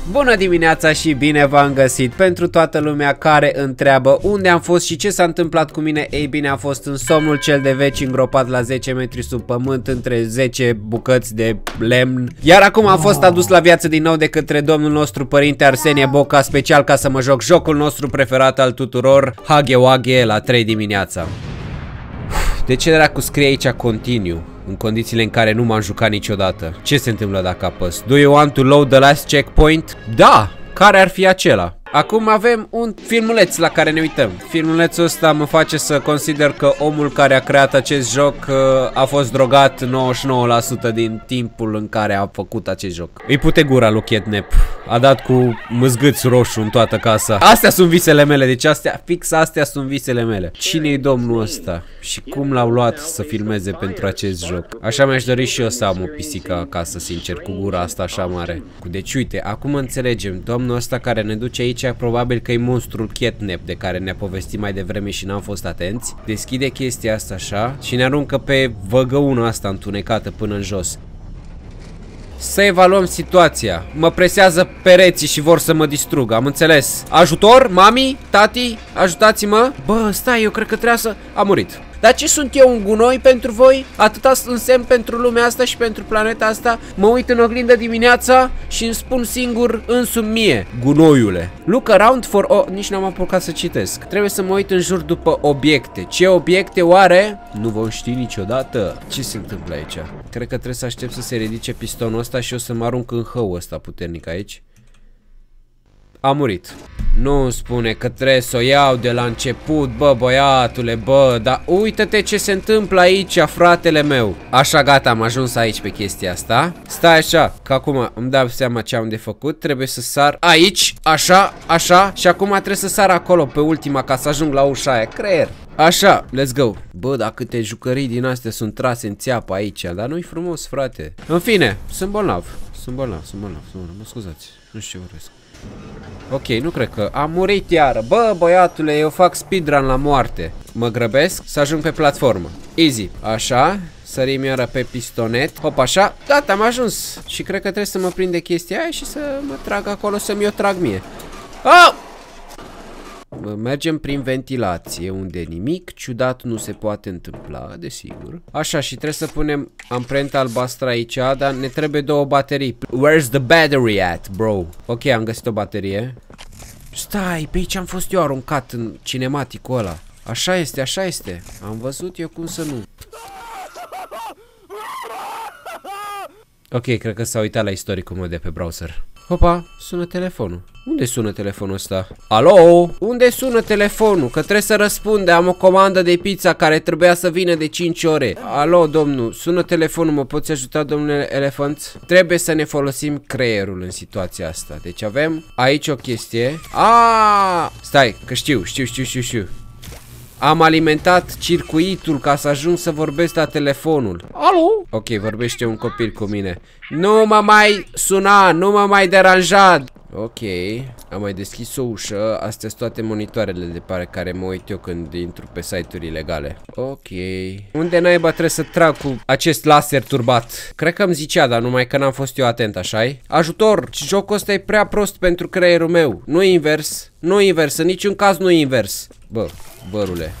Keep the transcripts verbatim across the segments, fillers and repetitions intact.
Bună dimineața și bine v-am găsit. Pentru toată lumea care întreabă unde am fost și ce s-a întâmplat cu mine, ei bine, a fost în somnul cel de veci, îngropat la zece metri sub pământ între zece bucăți de lemn. Iar acum am fost adus la viață din nou de către domnul nostru părinte Arsenie Boca, special ca să mă joc jocul nostru preferat al tuturor, Hage Wage, la trei dimineața. De ce dracu scrie aici continue? În condițiile în care nu m-am jucat niciodată. Ce se întâmplă dacă apăs? Do you want to load the last checkpoint? Da! Care ar fi acela? Acum avem un filmuleț la care ne uităm. Filmulețul ăsta mă face să consider că omul care a creat acest joc uh, a fost drogat nouăzeci și nouă la sută din timpul în care a făcut acest joc. Îi pute gura lui Catnap. A dat cu mâzgâți roșu în toată casa. Astea sunt visele mele, deci astea, fix astea sunt visele mele. Cine-i domnul ăsta? Și cum l-au luat să filmeze pentru acest joc? Așa mi-aș dori și eu să am o pisică acasă, sincer, cu gura asta așa mare. Deci uite, acum înțelegem. Domnul ăsta care ne duce aici probabil că e monstrul Catnap de care ne-a povestit mai devreme și n-am fost atenți. Deschide chestia asta așa și ne aruncă pe văgăuna asta întunecată până în jos. Să evaluăm situația. Mă presează pereții și vor să mă distrugă, am înțeles. Ajutor? Mami? Tati? Ajutați-mă? Bă, stai, eu cred că trebuie să... A murit. Dar ce sunt eu, un gunoi pentru voi? Atâta însemn pentru lumea asta și pentru planeta asta? Mă uit în oglindă dimineața și îmi spun singur însumi mie: gunoiule. Look around for... Oh, nici n-am apucat să citesc. Trebuie să mă uit în jur după obiecte. Ce obiecte oare? Nu vom ști niciodată. Ce se întâmplă aici? Cred că trebuie să aștept să se ridice pistonul ăsta și o să mă arunc în hău ăsta puternic aici. A murit. Nu îmi spune că trebuie să o iau de la început, bă, băiatule, bă, dar uite-te ce se întâmplă aici, fratele meu. Așa, gata, am ajuns aici pe chestia asta. Stai așa, că acum îmi dau seama ce am de făcut. Trebuie să sar aici, așa, așa. Și acum trebuie să sar acolo pe ultima ca să ajung la ușa aia. Creier. Așa, let's go. Bă, dar câte jucării din astea sunt trase în țeapă aici, dar nu-i frumos, frate. În fine, sunt bolnav. Sunt bolnav, sunt bolnav, sunt bolnav. Mă scuzați, nu știu ce vorbesc. Ok, nu cred că... A murit iară. Bă, băiatule, eu fac speedrun la moarte. Mă grăbesc să ajung pe platformă. Easy. Așa. Sărim iară pe pistonet. Hop, așa. Gata, am ajuns. Și cred că trebuie să mă prind de chestia aia și să mă trag acolo, să-mi o trag mie. Oh! Mergem prin ventilație, unde nimic ciudat nu se poate întâmpla, desigur. Așa, și trebuie să punem amprenta albastră aici, dar ne trebuie două baterii. Where's the battery at, bro? Ok, am găsit o baterie. Stai, pe aici am fost eu aruncat în cinematicul ăla. Așa este, așa este. Am văzut eu, cum să nu. Ok, cred că s-a uitat la istoricul meu de pe browser. Hopa, sună telefonul. Unde sună telefonul ăsta? Alo? Unde sună telefonul? Că trebuie să răspunde, am o comandă de pizza care trebuia să vină de cinci ore. Alo, domnul, sună telefonul, mă poți ajuta, domnule elefant? Trebuie să ne folosim creierul în situația asta. Deci avem aici o chestie. Aaaa! Stai, că știu, știu, știu, știu, știu. Am alimentat circuitul ca să ajung să vorbesc la telefonul. Alo? Ok, vorbește un copil cu mine. Nu mă mai suna, nu mă mai deranja. Ok, am mai deschis o ușă. Astea sunt toate monitoarele de pe care mă uit eu când intru pe site-uri ilegale. Ok. Unde naiba trebuie să trag cu acest laser turbat? Cred că îmi zicea, dar numai că n-am fost eu atent, așa-i? Ajutor! Jocul ăsta e prea prost pentru creierul meu. Nu invers. Nu invers, în niciun caz nu invers. Bă, bărule.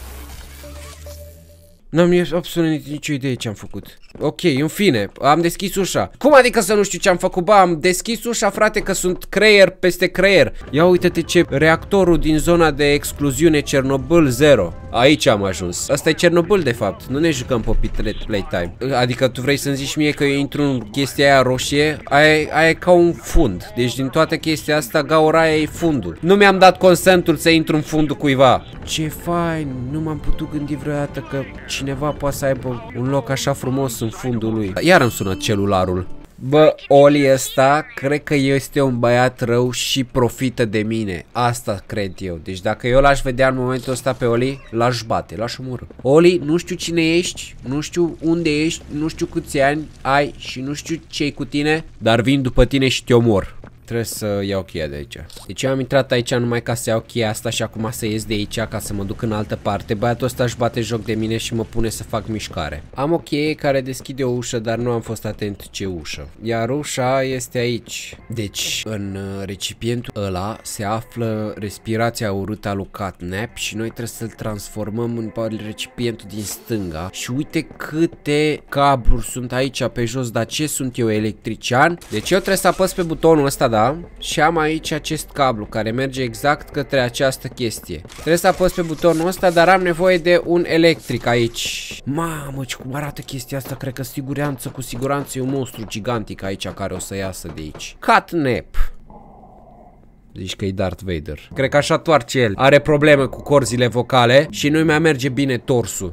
N-am absolut nicio idee ce am făcut. Ok, în fine, am deschis ușa. Cum adică să nu știu ce am făcut? Ba, am deschis ușa, frate, că sunt creier peste creier. Ia uite-te ce reactorul din zona de excluziune Chernobyl zero. Aici am ajuns. Asta e Chernobyl, de fapt. Nu ne jucăm pe Playtime. Adică tu vrei să-mi zici mie că eu intru în chestia aia roșie? Aia, aia e ca un fund. Deci din toată chestia asta, gaura aia e fundul. Nu mi-am dat consentul să intru în fundul cuiva. Ce fain. Nu m-am putut gândi vreodată că cineva poate să aibă un loc așa frumos în fundul lui. Iar îmi sună celularul. Bă, Oli ăsta cred că este un băiat rău și profită de mine. Asta cred eu. Deci dacă eu l-aș vedea în momentul ăsta pe Oli, l-aș bate, l-aș omorâ. Oli, nu știu cine ești, nu știu unde ești, nu știu câți ani ai și nu știu ce-i cu tine, dar vin după tine și te omor. Trebuie să iau cheia de aici. Deci eu am intrat aici numai ca să iau cheia asta și acum să ies de aici ca să mă duc în altă parte. Băiatul ăsta își bate joc de mine și mă pune să fac mișcare. Am o cheie care deschide o ușă, dar nu am fost atent ce ușă. Iar ușa este aici. Deci în recipientul ăla se află respirația urâtă a lui Catnap și noi trebuie să-l transformăm în recipientul din stânga. Și uite câte cabluri sunt aici pe jos, dar ce sunt eu, electrician? Deci eu trebuie să apăs pe butonul ăsta, da? Și am aici acest cablu care merge exact către această chestie. Trebuie să apăs pe butonul ăsta, dar am nevoie de un electric aici. Mamă, ce cum arată chestia asta, cred că siguranță, cu siguranță e un monstru gigantic aici care o să iasă de aici. Catnap. Zici că e Darth Vader. Cred că așa toarce el. Are probleme cu corzile vocale și nu mi-a merge bine torsul.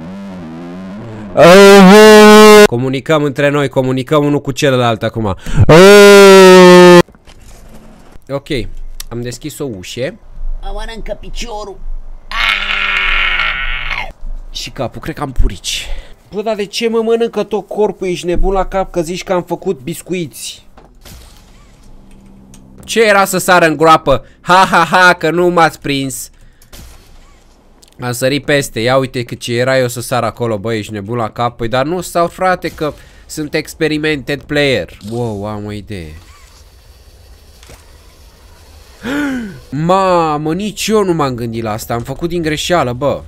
Comunicăm între noi, comunicăm unul cu celălalt acum. Ok, am deschis o ușă. Mă mănâncă piciorul. Și capul, cred că am purici. Bă, dar de ce mă mănâncă tot corpul? Ești nebun la cap că zici că am făcut biscuiți. Ce era să sară în groapă? Ha, ha, ha, că nu m-ați prins. Am sărit peste, ia uite că ce era eu să sar acolo, băi, ești nebun la cap. Păi dar nu stau, frate, că sunt experimented player. Wow, am o idee. Mamă, nici eu nu m-am gândit la asta, am făcut din greșeală, bă.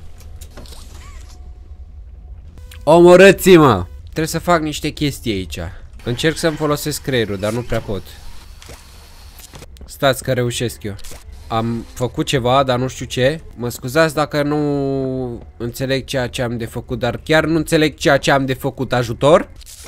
Omorâți-mă! Trebuie să fac niște chestii aici. Încerc să-mi folosesc creierul, dar nu prea pot. Stați că reușesc eu. Am făcut ceva, dar nu știu ce. Mă scuzați dacă nu înțeleg ceea ce am de făcut, dar chiar nu înțeleg ceea ce am de făcut. Ajutor?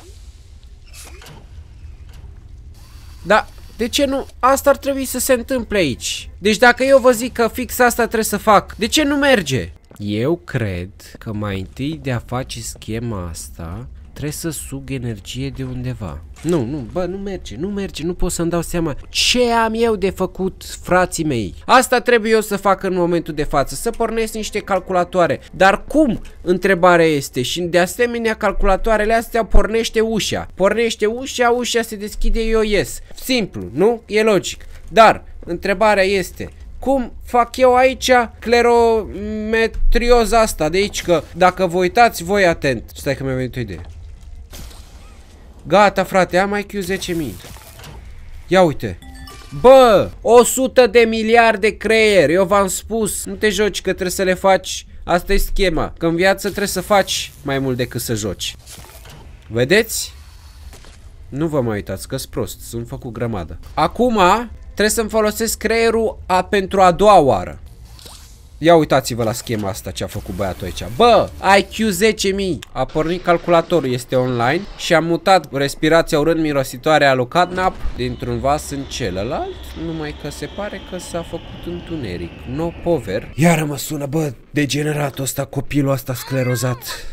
Da, de ce nu? Asta ar trebui să se întâmple aici. Deci dacă eu vă zic că fix asta trebuie să fac, de ce nu merge? Eu cred că mai întâi de a face schema asta trebuie să sug energie de undeva. Nu, nu, bă, nu merge, nu merge, nu pot să-mi dau seama ce am eu de făcut, frații mei. Asta trebuie eu să fac în momentul de față, să pornesc niște calculatoare. Dar cum? Întrebarea este. Și de asemenea calculatoarele astea pornește ușa. Pornește ușa, ușa se deschide, eu ies. Simplu, nu? E logic. Dar întrebarea este: cum fac eu aici clerometrioza asta de aici? Că dacă vă uitați voi atent. Stai că mi-a venit o idee. Gata, frate, am I Q zece mii. Ia uite. Bă, o sută de miliarde creier. Eu v-am spus, nu te joci că trebuie să le faci. Asta e schema, că în viață trebuie să faci mai mult decât să joci. Vedeți? Nu vă mai uitați că-s prost, sunt făcut grămadă. Acum trebuie să-mi folosesc creierul a, pentru a doua oară. Ia uitați-vă la schema asta ce a făcut băiatul aici. Bă, I Q zece mii. A pornit calculatorul, este online. Și am mutat respirația urât-mirositoare a lui Catnap dintr-un vas în celălalt. Numai că se pare că s-a făcut întuneric. No pover. Iară mă sună, bă, degeneratul ăsta, copilul ăsta sclerozat.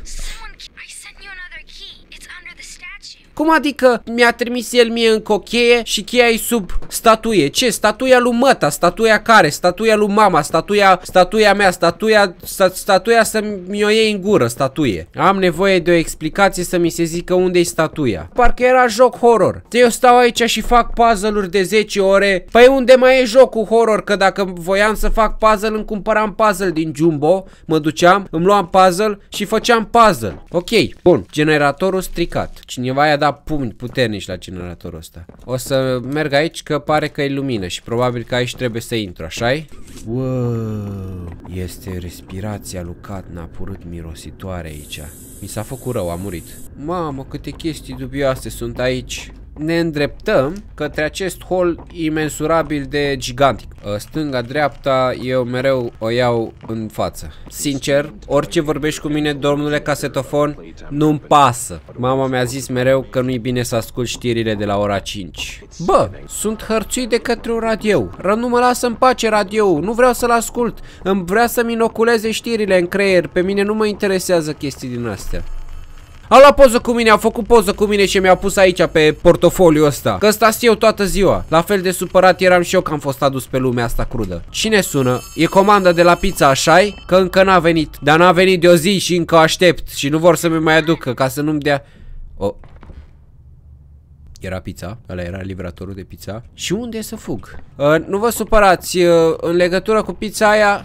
Cum adică mi-a trimis el mie încă o cheie și cheia e sub statuie? Ce? Statuia lui măta? Statuia care? Statuia lui mama? Statuia, statuia mea? Statuia, sta, statuia să mi-o iei în gură, statuie. Am nevoie de o explicație să mi se zică unde-i statuia. Parcă era joc horror. Eu stau aici și fac puzzle-uri de zece ore. Păi unde mai e jocul horror? Că dacă voiam să fac puzzle, îmi cumpăram puzzle din Jumbo, mă duceam, îmi luam puzzle și făceam puzzle. Ok, bun. Generatorul stricat. Cineva i-a dat pumni puternici la generatorul ăsta. O să merg aici că pare că e lumină și probabil că aici trebuie să intru, așa-i? Wow, este respirația lui Catnap urât-mirositoare aici. Mi s-a făcut rău, a murit. Mamă, câte chestii dubioase sunt aici. Ne îndreptăm către acest hol imensurabil de gigantic. Stânga-dreapta, eu mereu o iau în față. Sincer, orice vorbești cu mine, domnule casetofon, nu-mi pasă. Mama mi-a zis mereu că nu-i bine să ascult știrile de la ora cinci. Bă, sunt hărțuit de către un radio. Nu mă lasă în pace radio, nu vreau să-l ascult. Îmi vrea să-mi inoculeze știrile în creier. Pe mine nu mă interesează chestii din astea. A luat poză cu mine, a făcut poză cu mine și mi-a pus aici pe portofoliu ăsta. Că ăsta eu toată ziua. La fel de supărat eram și eu că am fost adus pe lumea asta crudă. Cine sună? E comanda de la pizza, așa-i? Că încă n-a venit. Dar n-a venit de o zi și încă aștept. Și nu vor să mi mai aducă ca să nu-mi dea... Oh. Era pizza, ăla era livratorul de pizza. Și unde să fug? Uh, nu vă supărați, uh, în legătură cu pizza aia...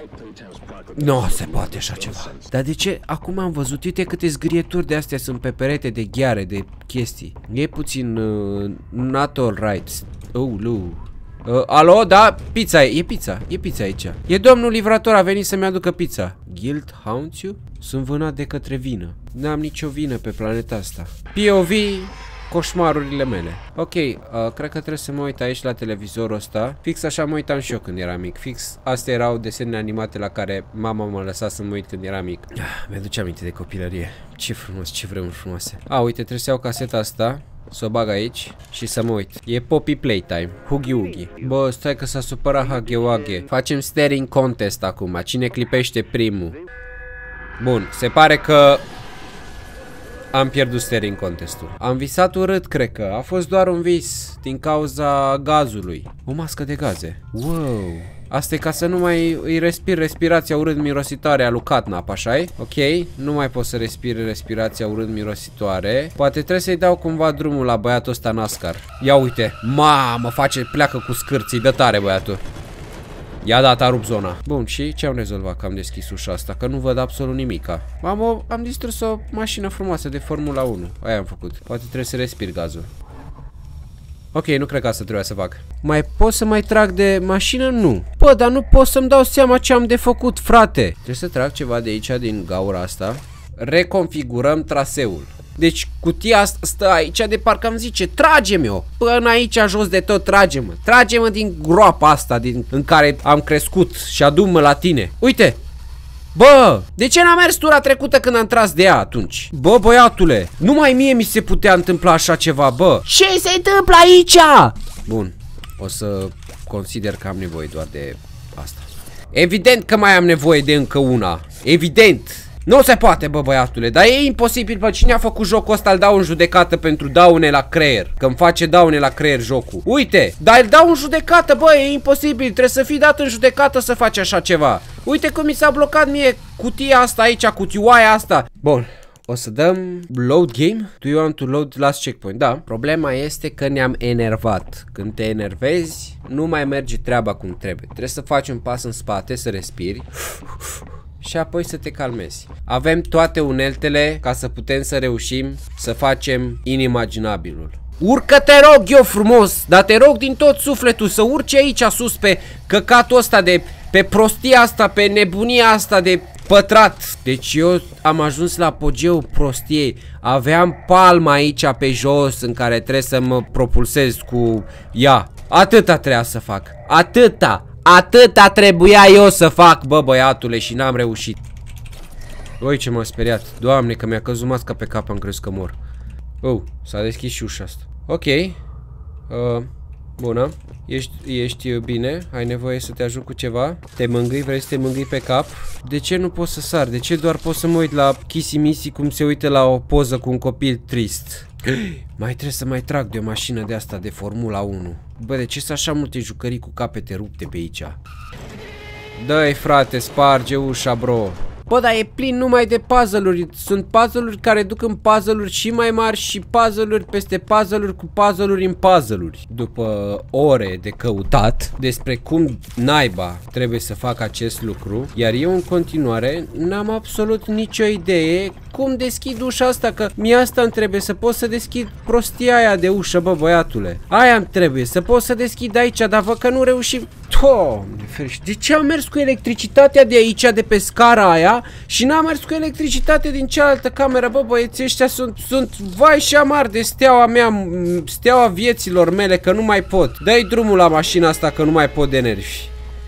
Nu se poate așa ceva. Dar de ce? Acum am văzut, uite câte zgrieturi de astea sunt pe perete de gheare, de chestii. E puțin... Uh, not all right. Oh, lu. Uh, alo, da? Pizza e, e pizza, e pizza aici. E domnul livrator, a venit să-mi aducă pizza. Guild haunts you? Sunt vânat de către vină. N-am nicio vină pe planeta asta. P O V, coșmarurile mele. Ok, uh, cred că trebuie să mă uit aici la televizorul ăsta. Fix așa mă uitam și eu când eram mic. Fix astea erau desene animate la care mama mă lăsa să mă uit când eram mic. Ah, mi-aduce aminte de copilărie. Ce frumos, ce vremuri frumoase. A, uite, trebuie să iau caseta asta, să o bag aici și să mă uit. E Poppy Playtime, Huggy Wuggy. Bă, stai că s-a supărat Huggy Wuggy. Facem staring contest acum. Cine clipește primul? Bun, se pare că am pierdut staring contestul. Am visat urât, cred că. A fost doar un vis din cauza gazului. O mască de gaze. Wow. Asta e ca să nu mai îi respir respirația urât mirositoare a lui Catnap, așa-i? Ok, nu mai pot să respir respirația urât mirositoare. Poate trebuie să-i dau cumva drumul la băiatul ăsta NASCAR. Ia uite, mamă, face, pleacă cu scârții, dă tare băiatul. I-a dat, a rupt zona. Bun, și ce am rezolvat că am deschis ușa asta? Că nu văd absolut nimica. Am, o, am distrus o mașină frumoasă de Formula unu. Aia am făcut. Poate trebuie să respir gazul. Ok, nu cred că asta trebuia să fac. Mai pot să mai trag de mașină? Nu. Bă, dar nu pot să-mi dau seama ce am de făcut, frate. Trebuie să trag ceva de aici, din gaura asta. Reconfigurăm traseul. Deci cutia asta stă aici de parcă îmi zice, trage-mi-o până aici jos de tot, trage-mă. Trage-mă din groapa asta din, în care am crescut și adu-mă la tine. Uite. Bă, de ce n-a mers tura trecută când am tras de ea atunci? Bă, băiatule, numai mie mi se putea întâmpla așa ceva, bă. Ce se întâmplă aici? Bun, o să consider că am nevoie doar de asta. Evident că mai am nevoie de încă una. Evident. Nu se poate, bă, băiatule, dar e imposibil. Pe cine a făcut jocul ăsta îl dau în judecată pentru daune la creier. Că îmi face daune la creier jocul. Uite, dar îl dau în judecată, bă, e imposibil. Trebuie să fii dat în judecată să faci așa ceva. Uite cum mi s-a blocat mie cutia asta aici, cutioaia asta. Bun, o să dăm load game. Do you want to load last checkpoint? Da, problema este că ne-am enervat. Când te enervezi, nu mai merge treaba cum trebuie. Trebuie să faci un pas în spate, să respiri și apoi să te calmezi. Avem toate uneltele ca să putem să reușim să facem inimaginabilul. Urcă, te rog eu frumos, dar te rog din tot sufletul să urci aici sus pe căcatul ăsta de, pe prostia asta, pe nebunia asta de pătrat. Deci eu am ajuns la apogeul prostiei. Aveam palma aici pe jos în care trebuie să mă propulsez cu ea. Atâta trebuia să fac. Atâta. Atâta trebuia eu să fac, bă, băiatule, și n-am reușit. Oi, ce m-a speriat. Doamne, că mi-a căzut masca pe cap, am crezut că mor. Oh, s-a deschis și ușa asta. Ok. uh, Bună. Ești, ești bine? Ai nevoie să te ajut cu ceva? Te mângâi? Vrei să te mângâi pe cap? De ce nu pot să sar? De ce doar pot să mă uit la Kissy Missy cum se uită la o poză cu un copil trist? Mai trebuie să mai trag de o mașină de asta de Formula unu. Bă, de ce sunt așa multe jucării cu capete rupte pe aici? Dă-i, frate, sparge ușa, bro. Bă, dar e plin numai de puzzle-uri. Sunt puzzle-uri care duc în puzzle-uri și mai mari și puzzle-uri peste puzzle-uri cu puzzle-uri în puzzle-uri. După ore de căutat despre cum naiba trebuie să fac acest lucru, iar eu în continuare n-am absolut nicio idee cum deschid ușa asta, că mie asta îmi trebuie, să pot să deschid prostia aia de ușă, bă, băiatule. Aia îmi trebuie, să pot să deschid aici, dar văd că nu reușim. Doamne ferește, de ce am mers cu electricitatea de aici, de pe scara aia, și n-am mers cu electricitate din cealaltă cameră? Bă, băieții ăștia sunt, sunt vai și amar de steaua mea, steaua vieților mele, că nu mai pot. Dă-i drumul la mașina asta, că nu mai pot de nervi.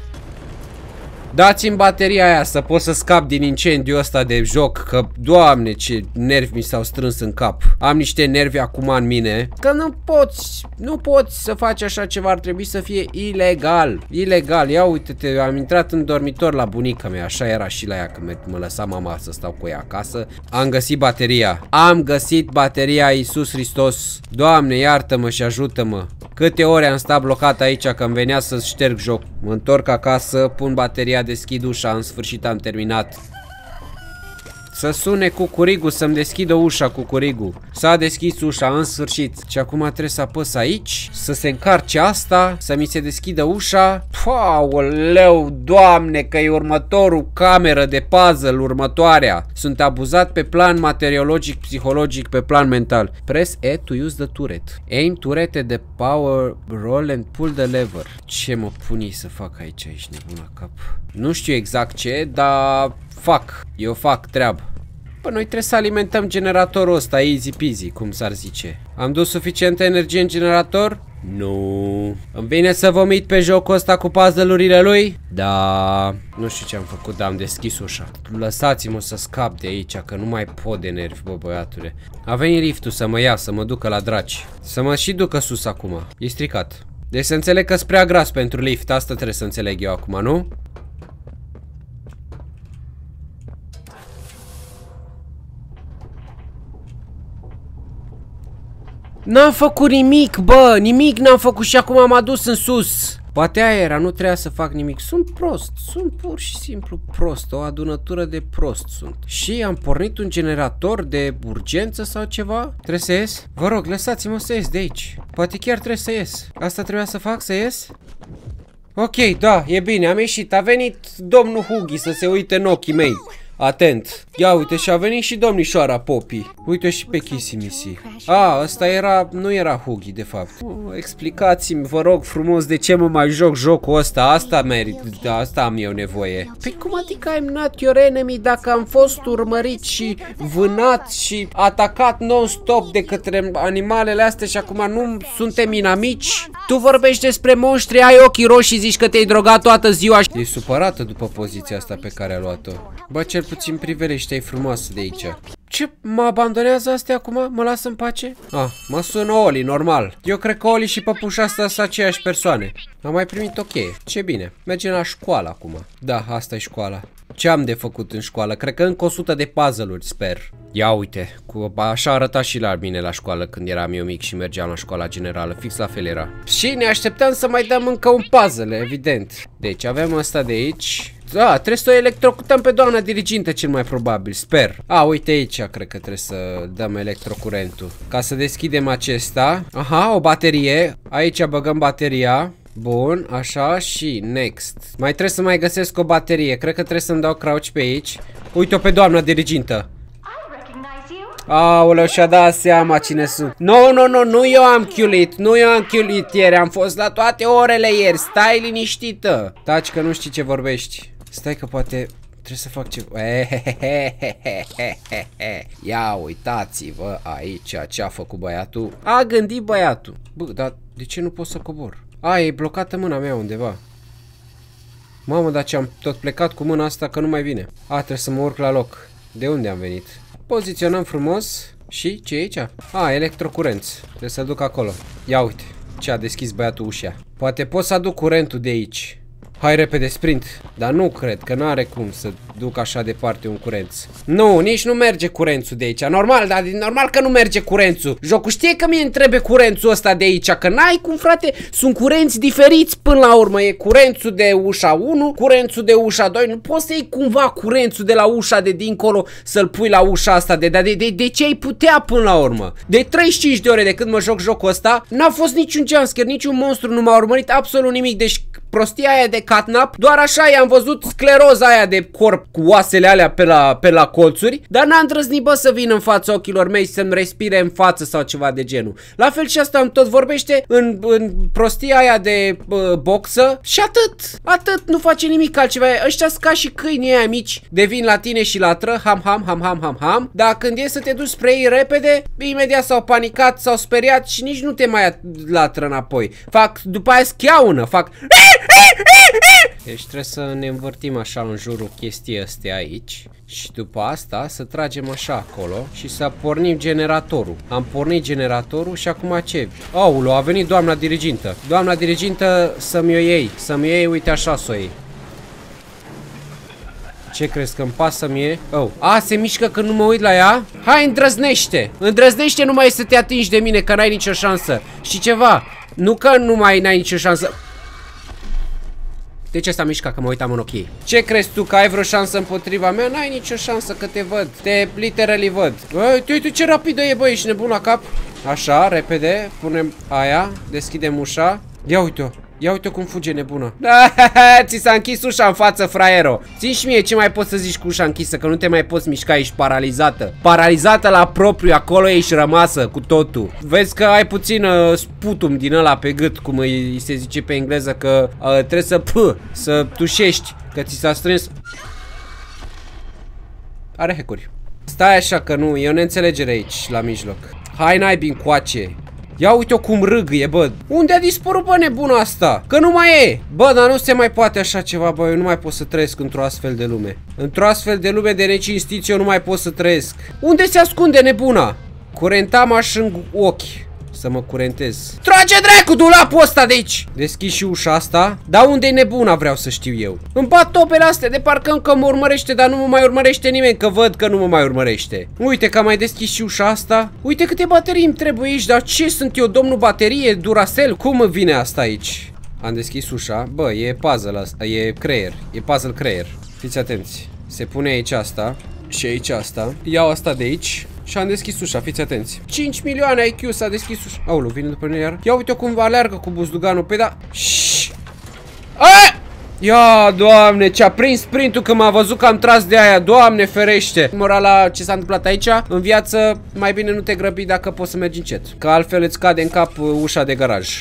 Dați-mi bateria aia să pot să scap din incendiul ăsta de joc, că, Doamne, ce nervi mi s-au strâns în cap. Am niște nervi acum în mine, că nu poți, nu poți să faci așa ceva, ar trebui să fie ilegal. Ilegal, ia uite-te, am intrat în dormitor la bunica mea, așa era și la ea când mă lăsa mama să stau cu ea acasă. Am găsit bateria, am găsit bateria, Iisus Hristos. Doamne, iartă-mă și ajută-mă. Câte ore am stat blocat aici că îmi venea să șterg joc. Mă întorc acasă, pun bateria, deschid ușa, în sfârșit am terminat. Să sune cucurigul, să-mi deschidă ușa cucurigul. S-a deschis ușa, în sfârșit. Și acum trebuie să apăs aici, să se încarce asta, să mi se deschidă ușa. Aoleu, Doamne, că e următorul cameră de puzzle, următoarea. Sunt abuzat pe plan materiologic, psihologic, pe plan mental. Press E to use the turret. Aim turret at the power, roll and pull the lever. Ce mă puni să fac aici, ești nebun la cap. Nu știu exact ce, dar fac, eu fac treabă. Păi noi trebuie să alimentăm generatorul ăsta, easy peasy, cum s-ar zice. Am dus suficientă energie în generator? Nu. Îmi vine să vomit pe jocul ăsta cu puzzle-urile lui? Da. Nu știu ce am făcut, dar am deschis ușa. Lăsați-mă să scap de aici, că nu mai pot de nervi, bă, băiatule. A venit liftul să mă ia, să mă ducă la draci. Să mă și ducă sus acum. E stricat. Deci să înțeleg că-s prea gras pentru lift, asta trebuie să înțeleg eu acum, nu? N-am făcut nimic, bă, nimic n-am făcut și acum m-am adus în sus. Poate aia era, nu trebuia să fac nimic. Sunt prost, sunt pur și simplu prost, o adunătură de prost sunt. Și am pornit un generator de urgență sau ceva? Trebuie să ies? Vă rog, lăsați-mă să ies de aici. Poate chiar trebuie să ies. Asta trebuia să fac, să ies? Ok, da, e bine, am ieșit. A venit domnul Hugi să se uite în ochii mei. Atent. Ia uite, și a venit și domnișoara Poppy. Uite și pe Kissy Missy. A, ăsta era, nu era Hugi de fapt. Oh, explicați-mi, vă rog frumos, de ce mă mai joc jocul ăsta. Asta merit, da, asta am eu nevoie. Păi cum adică I'm not your enemy dacă am fost urmărit și vânat și atacat non-stop de către animalele astea și acum nu suntem inamici? Tu vorbești despre monștri, ai ochii roșii, zici că te-ai drogat toată ziua. E supărată după poziția asta pe care a luat-o. Bă, cel puțin priveliște-i frumoasă de aici. Ce? Mă abandonează astea acum? Mă lasă în pace? Ah, mă sună Oli, normal. Eu cred că Oli și păpușa asta sunt aceeași persoane. Am mai primit o cheie. Ce bine. Mergem la școală acum. Da, asta e școala. Ce am de făcut în școală? Cred că încă o sută de puzzle-uri, sper. Ia uite, cu, așa arăta și la mine la școală când eram eu mic și mergeam la școala generală. Fix la fel era. Și ne așteptam să mai dăm încă un puzzle, evident. Deci avem asta de aici. Da, trebuie să o electrocutăm pe doamna dirigintă cel mai probabil, sper. A, uite aici, cred că trebuie să dăm electrocurentul. Ca să deschidem acesta. Aha, o baterie. Aici băgăm bateria. Bun, așa și next. Mai trebuie să mai găsesc o baterie. Cred că trebuie să-mi dau crouch pe aici. Uite-o pe doamna dirigintă. Aoleu, și-a dat seama cine sunt. Nu, nu, nu, nu eu am chiulit. Nu eu am chiulit ieri. Am fost la toate orele ieri. Stai liniștită. Taci că nu știi ce vorbești. Stai că poate trebuie să fac ceva. Ia uitați-vă aici ce a făcut băiatul. A gândit băiatul. Bă, dar de ce nu pot să cobor? A, e blocată mâna mea undeva. Mamă, dar ce am tot plecat cu mâna asta că nu mai vine. A, trebuie să mă urc la loc. De unde am venit? Poziționăm frumos. Și ce e aici? A, electrocurenți. Trebuie să duc acolo. Ia uite ce a deschis băiatul ușa. Poate pot să aduc curentul de aici. Hai repede, sprint. Dar nu cred că n-are cum să duc așa departe un curent. Nu, nici nu merge curentul de aici. Normal, dar normal că nu merge curentul. Jocul știe că mie îmi trebuie curentul ăsta de aici. Că n-ai cum, frate. Sunt curenți diferiți până la urmă. E curentul de ușa unu, curentul de ușa doi. Nu poți să iei cumva curentul de la ușa de dincolo să-l pui la ușa asta. De, de, de, de ce ai putea până la urmă? De treizeci și cinci de ore de când mă joc jocul ăsta, n-a fost niciun jumpscare, niciun monstru nu m-a urmărit absolut nimic. Deci prostia aia de catnap, doar așa i-am văzut scleroza aia de corp cu oasele alea pe la, pe la colțuri, dar n-am îndrăznit, bă, să vin în fața ochilor mei să-mi respire în față sau ceva de genul. La fel și asta îmi tot vorbește în, în prostia aia de uh, boxă și atât, atât, nu face nimic altceva. Ăștia sunt ca și câinii aia mici, devin la tine și latră, ham, ham, ham, ham, ham, ham, dar când e să te duci spre ei repede, imediat s-au panicat, s-au speriat și nici nu te mai latră înapoi. Fac, după aia schiaună, fac... Deci trebuie să ne învârtim așa în jurul chestii astea aici și după asta să tragem așa acolo și să pornim generatorul. Am pornit generatorul și acum ce? Aulă, a venit doamna dirigintă. Doamna dirigintă să-mi o iei, să-mi iei, uite așa să o iei. Ce crezi că îmi pasă mie? Oh. A, se mișcă când nu mă uit la ea? Hai, îndrăznește! Îndrăznește numai să te atingi de mine, că n-ai nicio șansă. Și ceva, nu că nu mai n-ai nicio șansă. De ce s-a mișcat? Că mă uitam în ochii. Ce crezi tu, că ai vreo șansă împotriva mea? N-ai nicio șansă, că te văd. Te literally văd. Uite, uite ce rapidă e, băi, ești nebun la cap. Așa, repede, punem aia, deschidem ușa. Ia uite-o. Ia uite cum fuge nebună. Ți s-a închis ușa în față, fraiero. Țin și mie, ce mai poți să zici cu ușa închisă? Că nu te mai poți mișca, ești paralizată. Paralizată la propriu, acolo ești rămasă cu totul. Vezi că ai puțin uh, sputum din ăla pe gât, cum îi se zice pe engleză, că uh, trebuie să p, să tușești, că ți s-a strâns. Are hack-uri. Stai așa că nu, e o neînțelegere aici, la mijloc. Hai naibii încoace. Ia uite-o cum râgâie, bă. Unde a dispărut, bă, nebuna asta? Că nu mai e. Bă, dar nu se mai poate așa ceva, bă. Eu nu mai pot să trăiesc într-o astfel de lume. Într-o astfel de lume de necinstiți eu nu mai pot să trăiesc. Unde se ascunde nebuna? Curentamaș în ochi. Să mă curentez. Trage dracu dulapul ăsta de aici. Deschid și ușa asta. Dar unde-i nebuna, vreau să știu eu. Îmi bat topele astea de parcă încă mă urmărește, dar nu mă mai urmărește nimeni, că văd că nu mă mai urmărește. Uite că am mai deschis și ușa asta. Uite câte baterii îmi trebuie aici. Dar ce sunt eu, domnul baterie, Duracell? Cum îmi vine asta aici? Am deschis ușa. Bă, e puzzle asta, e creier. E puzzle creier. Fiți atenți. Se pune aici asta și aici asta. Iau asta de aici și am deschis ușa, fiți atenți. cinci milioane I Q, s-a deschis ușa. Aoleu, vine după mine iar. Ia uite cum aleargă cu buzduganul pe da. Șșș. Ia, doamne, ce-a prins sprintul când m-a văzut că am tras de aia. Doamne ferește. Morala, ce s-a întâmplat aici? În viață, mai bine nu te grăbi dacă poți să mergi încet, că altfel îți cade în cap ușa de garaj.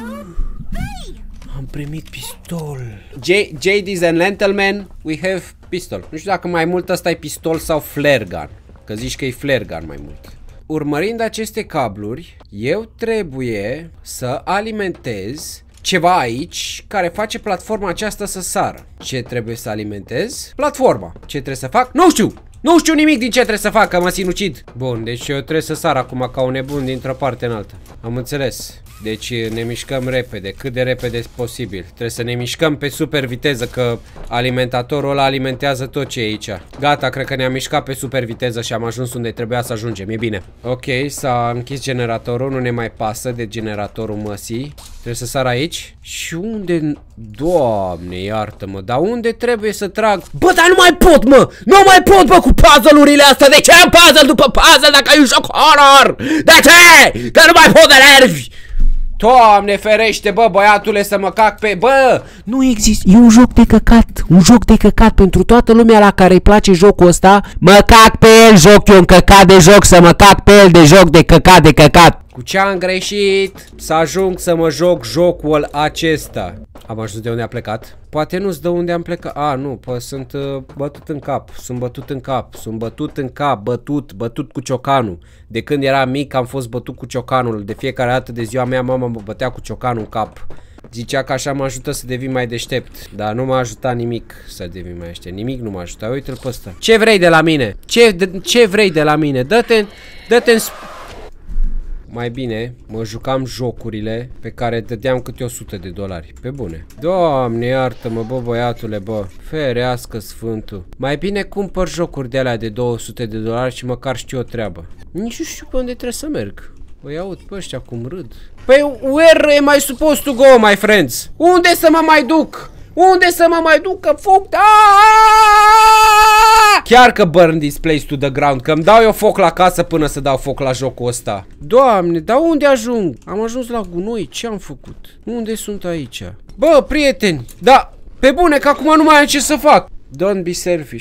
Am primit pistol. Ladies and gentlemen, we have pistol. Nu știu dacă mai mult ăsta e pistol sau flare gun, că zici că e flare gun mai mult. Urmărind aceste cabluri, eu trebuie să alimentez ceva aici care face platforma aceasta să sară. Ce trebuie să alimentez? Platforma. Ce trebuie să fac? Nu știu! Nu știu nimic din ce trebuie să fac, că mă sinucid. Bun, deci eu trebuie să sar acum ca un nebun dintr-o parte în alta. Am înțeles. Deci ne mișcăm repede, cât de repede posibil. Trebuie să ne mișcăm pe super viteză, că alimentatorul ăla alimentează tot ce e aici. Gata, cred că ne-am mișcat pe super viteză și am ajuns unde trebuia să ajungem, e bine. Ok, s-a închis generatorul, nu ne mai pasă de generatorul măsii. Trebuie să sar aici. Și unde... Doamne, iartă-mă, dar unde trebuie să trag? Bă, dar nu mai pot, mă! Nu mai pot, bă, cu puzzle-urile astea! De ce am puzzle după puzzle dacă ai un joc horror? De ce? Că nu mai pot de nervi! Doamne ferește, bă, băiatule, să mă cac pe... Bă! Nu există, e un joc de căcat. Un joc de căcat pentru toată lumea la care îi place jocul ăsta. Mă cac pe el, joc eu un căcat de joc, să mă cac pe el de joc de căcat de căcat. Cu ce am greșit să ajung să mă joc jocul acesta? Am ajuns de unde am plecat? Poate nu-ți dă unde am plecat. A, nu, pă, sunt uh, bătut în cap. Sunt bătut în cap. Sunt bătut în cap. Bătut, bătut cu ciocanul. De când eram mic am fost bătut cu ciocanul. De fiecare dată de ziua mea mama mă bătea cu ciocanul în cap. Zicea că așa mă ajută să devin mai deștept. Dar nu m-a ajutat nimic să devin mai deștept. Nimic nu m-a ajutat. Uite-l pe ăsta. Ce vrei de la mine? Ce, de, ce vrei de la mine? Dă-te, dă-te în... Mai bine mă jucam jocurile pe care dădeam câte o sută de dolari. Pe bune. Doamne iartă-mă, bă, băiatule, bă. Ferească sfântul. Mai bine cumpăr jocuri de alea de două sute de dolari și măcar știu o treabă. Nici nu știu pe unde trebuie să merg. Păi aud pe ăștia cum râd. Păi where am I supposed to go, my friends? Unde să mă mai duc? Unde să mă mai duc? Că foc... Chiar că burn this place to the ground, că îmi dau eu foc la casă până să dau foc la jocul ăsta. Doamne, dar unde ajung? Am ajuns la gunoi, ce am făcut? Unde sunt aici? Bă, prieteni, da, pe bune că acum nu mai am ce să fac. Don't be selfish.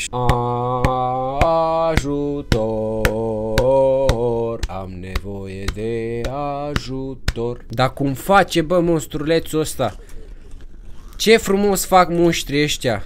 Ajutor, am nevoie de ajutor. Dar cum face, bă, monstrulețul ăsta? Ce frumos fac muștrii ăștia.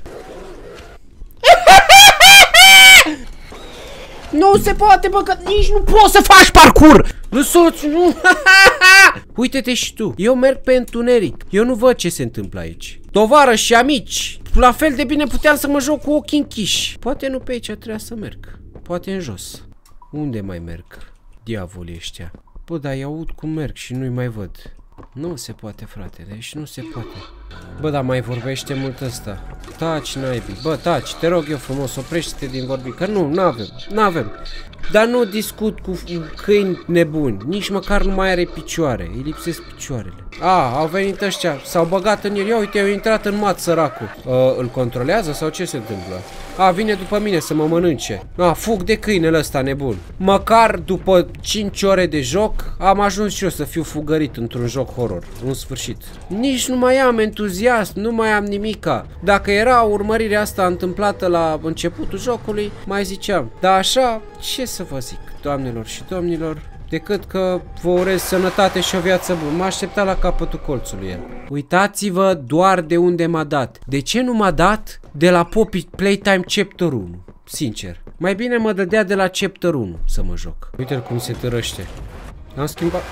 Nu se poate, bă, că nici nu poți să faci parcurs. Nu soț, nu. Uite-te și tu. Eu merg pe întuneric. Eu nu văd ce se întâmplă aici. Tovarăși și amici, la fel de bine puteam să mă joc cu ochii închiși. Poate nu pe aici trebuia să merg. Poate în jos. Unde mai merg? Diavolii ăștia. Bă, dar îi aud cum merg și nu-i mai văd. Nu se poate, frate, deci nu se poate. Bă, dar mai vorbește mult ăsta. Taci, naibii. Bă, taci, te rog eu frumos, oprește-te din vorbit. Că nu, n-avem, n-avem. Dar nu discut cu câini nebuni. Nici măcar nu mai are picioare. Îi lipsesc picioarele. A, au venit ăștia. S-au băgat în el. Ia uite, au intrat în mat săracul. Uh, îl controlează sau ce se întâmplă? A, vine după mine să mă mănânce. A, fug de câinele ăsta nebun. Măcar după cinci ore de joc am ajuns și eu să fiu fugărit într-un joc horror. În sfârșit. Nici nu mai am entuziasm, nu mai am nimica. Dacă era urmărirea asta întâmplată la începutul jocului, mai ziceam. Dar așa, ce să vă zic, doamnelor și domnilor, decât că vă urez sănătate și o viață bună. M-a așteptat la capătul colțului el. Uitați-vă doar de unde m-a dat. De ce nu m-a dat de la Poppy Playtime Chapter unu? Sincer. Mai bine mă dădea de la Chapter unu să mă joc. Uite-l cum se târăște. Am schimbat...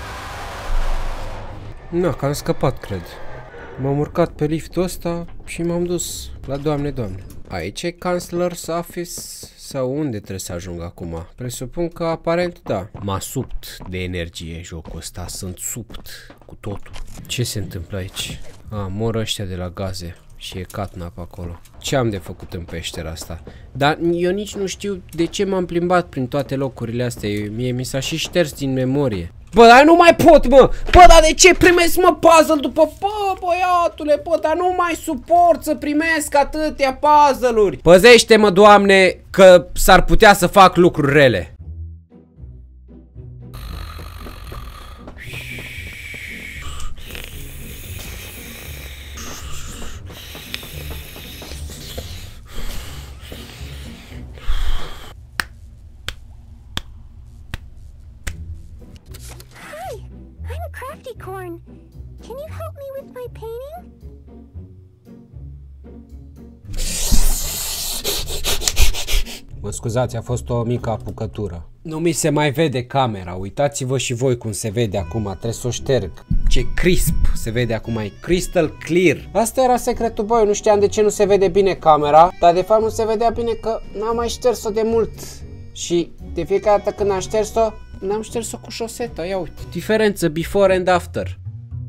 Na, că am scăpat, cred. M-am urcat pe liftul ăsta și m-am dus la Doamne, Doamne. Aici e Chancellor's Office sau unde trebuie să ajung acum? Presupun că aparent da. M-a supt de energie jocul ăsta, sunt supt cu totul. Ce se întâmplă aici? A, mor ăștia de la gaze și e catnap acolo. Ce am de făcut în peștera asta? Dar eu nici nu știu de ce m-am plimbat prin toate locurile astea. Mie mi s-a și șters din memorie. Bă, dar nu mai pot, mă! Bă, dar de ce primesc, mă, puzzle după... Bă, băiatule, bă, dar nu mai suport să primesc atâtea puzzle-uri! Păzește-mă, Doamne, că s-ar putea să fac lucruri rele. Corn, can you help me with my painting? Mă scuzați, a fost o mică apucătură. Nu mi se mai vede camera, uitați-vă și voi cum se vede acum, trebuie să o șterg. Ce crisp se vede acum, e crystal clear. Asta era secretul, băi, nu știam de ce nu se vede bine camera, dar de fapt nu se vedea bine că n-am mai șters-o de mult. Și de fiecare dată când am șters-o, n-am șters-o cu șoseta, ia uite. Diferență before and after.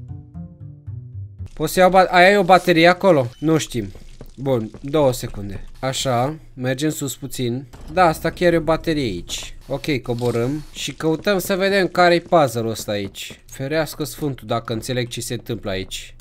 Poți să iau ba- Aia e o baterie acolo? Nu știm. Bun, două secunde. Așa, mergem sus puțin. Da, asta chiar e o baterie aici. Ok, coborâm și căutăm să vedem care-i puzzle-ul ăsta aici. Ferească Sfântul dacă înțeleg ce se întâmplă aici.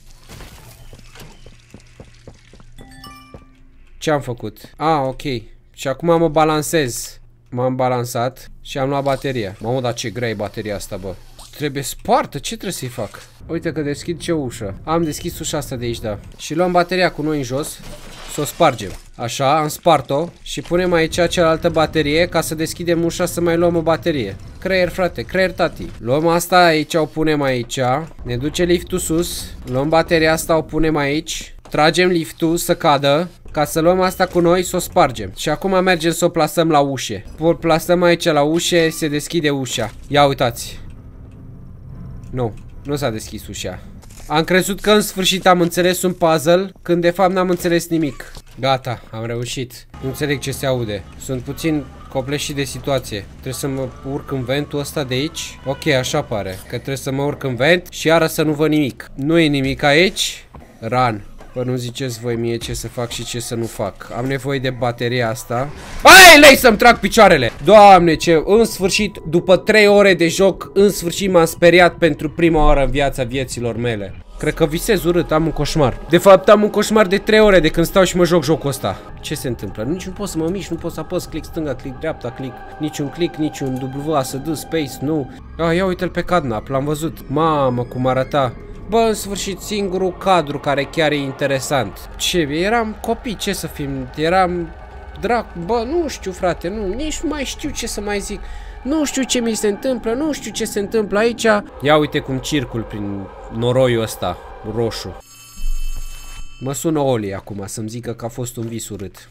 Ce am făcut? Ah, ok. Și acum mă balansez. M-am balansat și am luat bateria. Mamă, dar ce grea e bateria asta, bă. Trebuie spartă, ce trebuie să-i fac? Uite că deschid ce ușă. Am deschis ușa asta de aici, da. Și luăm bateria cu noi în jos, să o spargem. Așa, am spart-o și punem aici cealaltă baterie ca să deschidem ușa să mai luăm o baterie. Creier, frate, creier, tati. Luăm asta aici, o punem aici. Ne duce liftul sus. Luăm bateria asta, o punem aici. Tragem liftul să cadă. Ca să luăm asta cu noi, să o spargem. Și acum mergem să o plasăm la ușe. O plasăm aici la ușe, se deschide ușa. Ia uitați. Nu, nu s-a deschis ușa. Am crezut că în sfârșit am înțeles un puzzle, când de fapt n-am înțeles nimic. Gata, am reușit. Nu înțeleg ce se aude. Sunt puțin copleșit de situație. Trebuie să mă urc în ventul ăsta de aici. Ok, așa pare. Că trebuie să mă urc în vent și iară să nu văd nimic. Nu e nimic aici. Run. Bă, nu ziceți voi mie ce să fac și ce să nu fac. Am nevoie de bateria asta. Ai, lei să-mi trag picioarele! Doamne, ce... În sfârșit, după trei ore de joc, în sfârșit m-am speriat pentru prima oară în viața vieților mele. Cred că visez urât, am un coșmar. De fapt, am un coșmar de trei ore de când stau și mă joc jocul ăsta. Ce se întâmplă? Nici nu pot să mă mișc, nu pot să apăs click stânga, click dreapta, click. Niciun click, niciun W, A S D, space, nu. Ah, ia uite-l pe Catnap, l-am văzut. Mamă, cum arăta. Bă, în sfârșit, singurul cadru care chiar e interesant. Ce? Eram copii, ce să fim? Eram... Drac... Bă, nu știu, frate, nu, nici nu mai știu ce să mai zic. Nu știu ce mi se întâmplă, nu știu ce se întâmplă aici. Ia uite cum circul prin noroiul ăsta, roșu. Mă sună Oli acum să-mi zică că a fost un vis urât.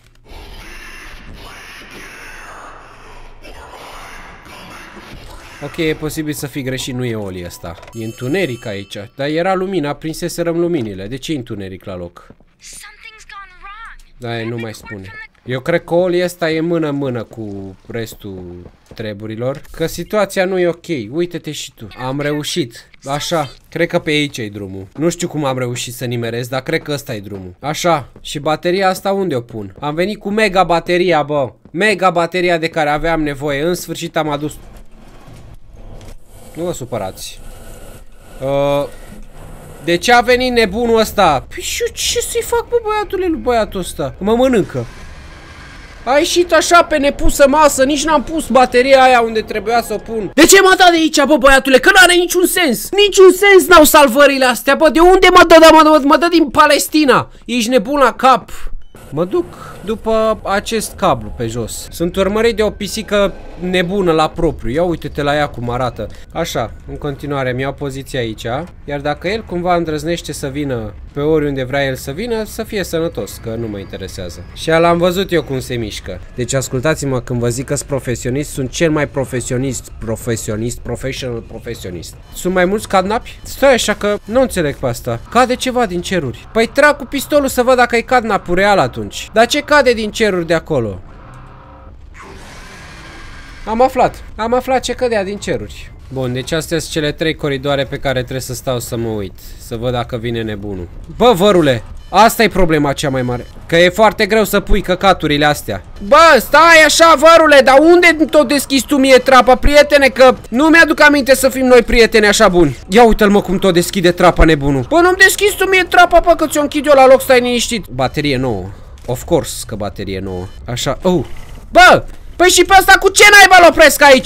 Ok, e posibil să fi greșit, nu e Oli ăsta. E întuneric aici, dar era lumina, prinseserăm luminile. De ce e întuneric la loc? Da, nu mai spune. Eu cred că Oli ăsta e mână-mână cu restul treburilor. Că situația nu e ok. Uite-te și tu. Am reușit. Așa. Cred că pe aici e drumul. Nu știu cum am reușit să nimerez, dar cred că ăsta e drumul. Așa. Și bateria asta unde o pun? Am venit cu mega bateria, bă. Mega bateria de care aveam nevoie. În sfârșit am adus... Nu vă supărați. Uh, de ce a venit nebunul ăsta? Păi și eu ce să-i fac, bă, băiatule, lui băiatul ăsta? Mă mănâncă. A ieșit așa pe nepusă masă, nici n-am pus bateria aia unde trebuia să o pun. De ce m-a dat de aici, bă, băiatule? Că n-are niciun sens. Niciun sens n-au salvările astea, bă. De unde mă dă? Mă dă, mă dă din Palestina. Ești nebun la cap. Mă duc după acest cablu pe jos. Sunt urmărit de o pisică nebună la propriu. Ia uite-te la ea cum arată. Așa, în continuare mi-au poziția aici. Iar dacă el cumva îndrăznește să vină pe oriunde vrea el să vină, să fie sănătos, că nu mă interesează. Și l-am văzut eu cum se mișcă. Deci ascultați-mă, când vă zic că sunt profesionist, sunt cel mai profesionist, profesionist, professional profesionist. Sunt mai mulți cadnapi? Stai așa că nu înțeleg pe asta. Cade ceva din ceruri. Păi trag cu pistolul să văd dacă e cadnapul real atunci. Dar ce cade din ceruri de acolo? Am aflat. Am aflat ce cădea din ceruri. Bun, deci astea sunt cele trei coridoare pe care trebuie să stau să mă uit. Să văd dacă vine nebunul. Bă, vărule, asta e problema cea mai mare. Că e foarte greu să pui căcaturile astea. Bă, stai așa, vărule, dar unde tot deschizi tu mie trapa, prietene? Că nu mi-aduc aminte să fim noi prieteni așa buni. Ia uite-l, mă, cum tot deschide trapa nebunul. Bă, nu-mi deschizi tu mie trapa, bă, că ți-o închid eu la loc, stai liniștit. Baterie nouă. Of course că baterie nouă. Așa, oh. Bă, păi și pe asta cu ce naiba l-opresc aici?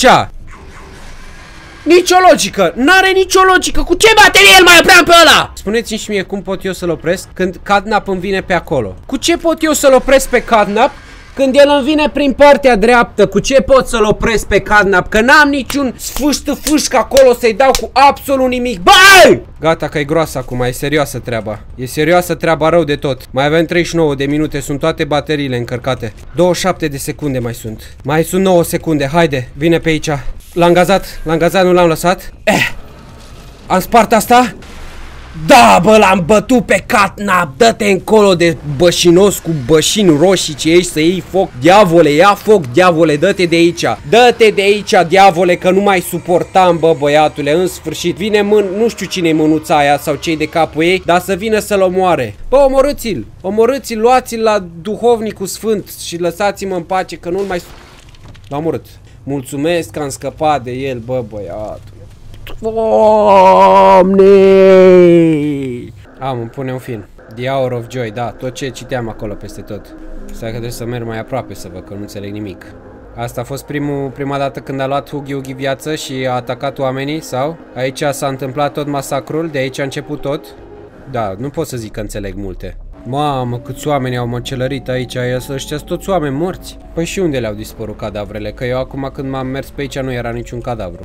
Nicio logică, n-are nicio logică. Cu ce baterie îl mai opream pe ăla? Spuneți-mi și mie cum pot eu să-l opresc când Cadnap îmi vine pe acolo. Cu ce pot eu să-l opresc pe Cadnap când el îmi vine prin partea dreaptă? Cu ce pot să-l opresc pe Cadnap? Că n-am niciun sfâștă-fâșc acolo să-i dau cu absolut nimic. Băi! Gata că e groasă acum, e serioasă treaba. E serioasă treaba rău de tot. Mai avem treizeci și nouă de minute, sunt toate bateriile încărcate. douăzeci și șapte de secunde mai sunt. Mai sunt nouă secunde, haide, vine pe aici. L-am gazat, l-am gazat, nu l-am lăsat. Eh! Am spart asta? Da, bă, l-am bătut pe Cadnap. Dă-te încolo de bășinos cu bășini roșii ce ești să iei foc. Diavole, ia foc, diavole, dă-te de aici. Dă-te de aici, diavole, că nu mai suportam, bă, băiatule. În sfârșit, vine mân, nu știu cine-i mânuța aia sau cei de capul ei, dar să vină să-l omoare. Bă, omorâți-l, omorâți-l, luați-l la duhovnicul sfânt și lăsați-mă în pace că nu-l mai... L-am omorât. Mulțumesc că am scăpat de el, bă, băiatul. Doamne! Am, îmi pune un film. The Hour of Joy, da, tot ce citeam acolo peste tot. Stai că trebuie să merg mai aproape să văd că nu înțeleg nimic. Asta a fost primul, prima dată când a luat Huggy Wuggy viață și a atacat oamenii, sau? Aici s-a întâmplat tot masacrul, de aici a început tot? Da, nu pot să zic că înțeleg multe. Mamă, câți oameni au măcelărit aici, ăștia sunt toți oameni morți. Păi și unde le-au dispărut cadavrele? Că eu acum când m-am mers pe aici nu era niciun cadavru.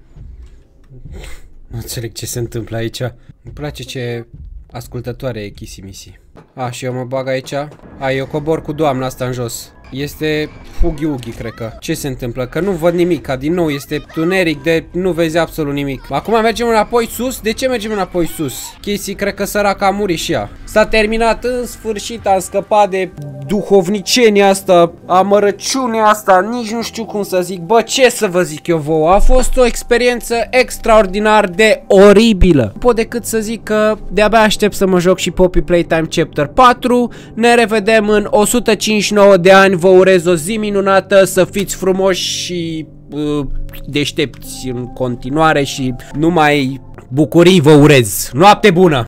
Nu înțeleg ce se întâmplă aici. Îmi place ce ascultătoare e Kissimisi. A, și eu mă bag aici. A, eu cobor cu doamna asta în jos. Este Huggy Wuggy, cred că. Ce se întâmplă? Că nu văd nimic, ca din nou este tuneric de nu vezi absolut nimic. Acum mergem înapoi sus? De ce mergem înapoi sus? Casey, cred că săraca a murit și ea. S-a terminat în sfârșit, am scăpat de duhovnicenia asta, amărăciunea asta, nici nu știu cum să zic. Bă, ce să vă zic eu vouă? A fost o experiență extraordinar de oribilă. Nu pot decât să zic că de-abia aștept să mă joc și Poppy Playtime Chapter patru. Ne revedem în o sută cincizeci și nouă de ani. Vă urez o zi minunată, să fiți frumoși și uh, deștepți în continuare și numai bucurii vă urez. Noapte bună!